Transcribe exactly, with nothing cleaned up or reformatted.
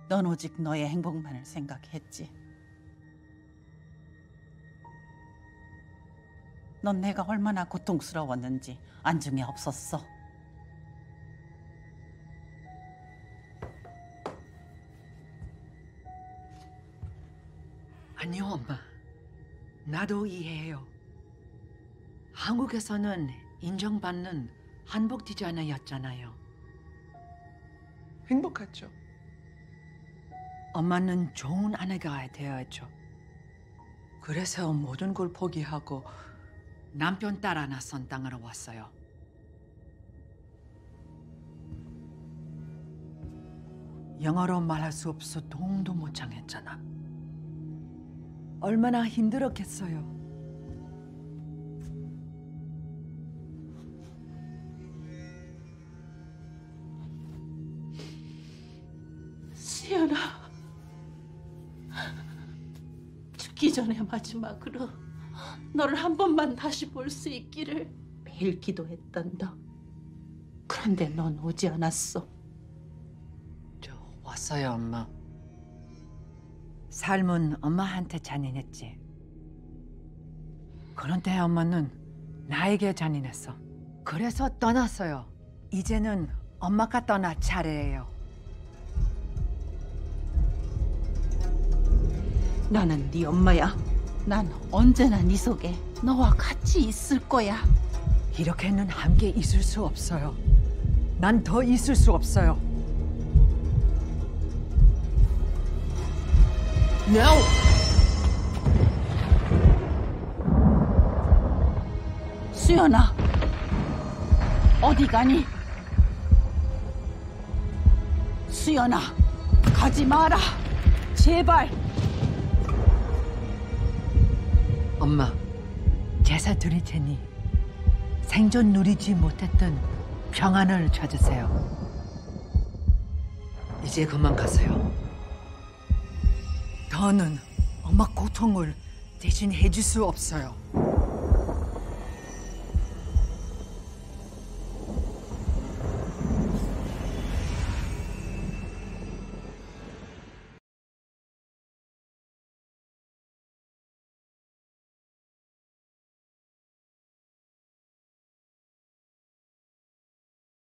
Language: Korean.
넌 오직 너의 행복만을 생각했지. 넌 내가 얼마나 고통스러웠는지 안중에 없었어. 아니요, 엄마. 나도 이해해요. 한국에서는 인정받는 한복 디자이너였잖아요. 행복하죠. 엄마는 좋은 아내가 되어야죠. 그래서 모든 걸 포기하고 남편 따라 낯선 땅으로 왔어요. 영어로 말할 수 없어 동도 못 장했잖아. 얼마나 힘들었겠어요. 수연아, 죽기 전에 마지막으로 너를 한 번만 다시 볼 수 있기를 매일 기도했단다. 그런데 넌 오지 않았어. 저 왔어요, 엄마. 삶은 엄마한테 잔인했지. 그런데 엄마는 나에게 잔인했어. 그래서 떠났어요. 이제는 엄마가 떠날 차례예요. 나는 네 엄마야. 난 언제나 네 속에 너와 같이 있을 거야. 이렇게는 함께 있을 수 없어요. 난 더 있을 수 없어요. No! 수연아, 어디 가니? 수연아, 가지 마라. 제발. 엄마, 제사 드릴 테니 생전 누리지 못했던 평안을 찾으세요. 이제 그만 가세요. 더는 엄마 고통을 대신 해줄 수 없어요.